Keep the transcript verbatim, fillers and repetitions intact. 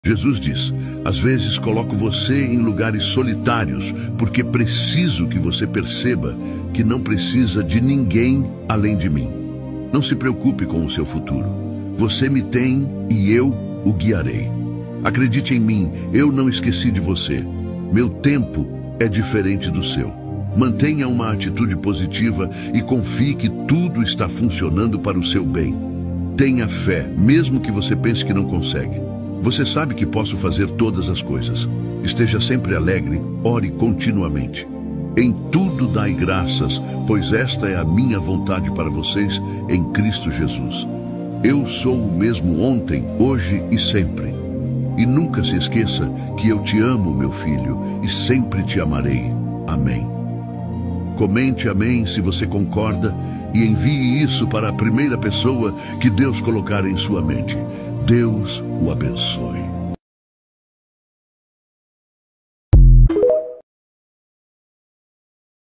Jesus diz: às vezes coloco você em lugares solitários, porque preciso que você perceba que não precisa de ninguém além de mim. Não se preocupe com o seu futuro. Você me tem e eu o guiarei. Acredite em mim, eu não esqueci de você. Meu tempo é diferente do seu. Mantenha uma atitude positiva e confie que tudo está funcionando para o seu bem. Tenha fé, mesmo que você pense que não consegue. Você sabe que posso fazer todas as coisas. Esteja sempre alegre, ore continuamente. Em tudo dai graças, pois esta é a minha vontade para vocês em Cristo Jesus. Eu sou o mesmo ontem, hoje e sempre. E nunca se esqueça que eu te amo, meu filho, e sempre te amarei. Amém. Comente amém se você concorda e envie isso para a primeira pessoa que Deus colocar em sua mente. Deus o abençoe.